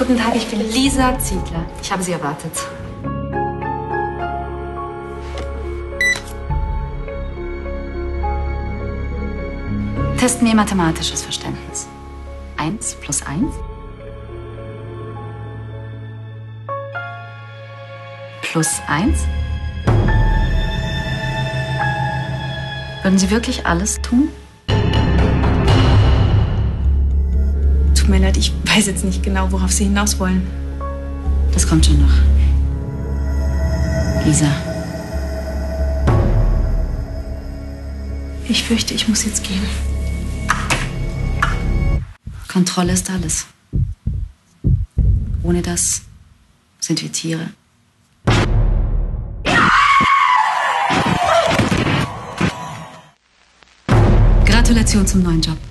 Guten Tag, ich bin Lisa Ziegler. Ich habe Sie erwartet. Testen wir mathematisches Verständnis. 1 plus 1? Plus 1? Würden Sie wirklich alles tun? Tut mir leid, ich weiß jetzt nicht genau, worauf Sie hinaus wollen. Das kommt schon noch. Lisa. Ich fürchte, ich muss jetzt gehen. Kontrolle ist alles. Ohne das sind wir Tiere. Gratulation zum neuen Job.